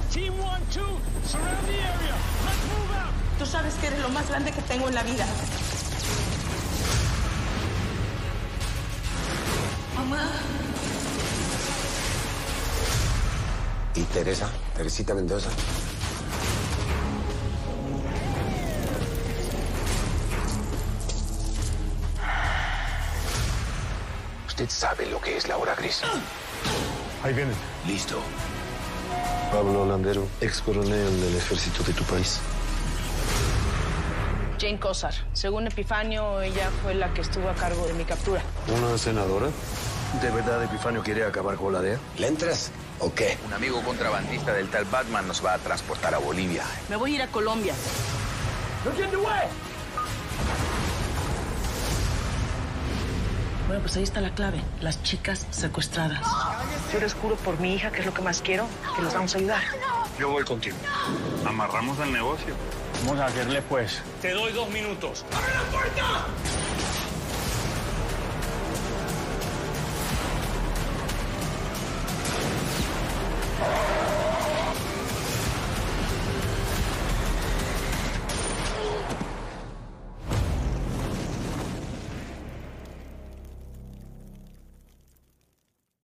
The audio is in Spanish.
Team 1, 2, surround the area. Let's move out. Tú sabes que eres lo más grande que tengo en la vida. Mamá. ¿Y Teresa? ¿Teresita Mendoza? Usted sabe lo que es la hora gris. Ahí vienen. Listo. Pablo Landero, ex coronel del ejército de tu país. Jane Cosar. Según Epifanio, ella fue la que estuvo a cargo de mi captura. ¿Una senadora? ¿De verdad Epifanio quiere acabar con la DEA? ¿Le entras o qué? Un amigo contrabandista del tal Batman nos va a transportar a Bolivia. Me voy a ir a Colombia. Bueno, pues ahí está la clave. Las chicas secuestradas. Yo les juro por mi hija, que es lo que más quiero, que los vamos a ayudar. Yo voy contigo. Amarramos el negocio. Vamos a hacerle pues. Te doy 2 minutos. ¡Abre la puerta!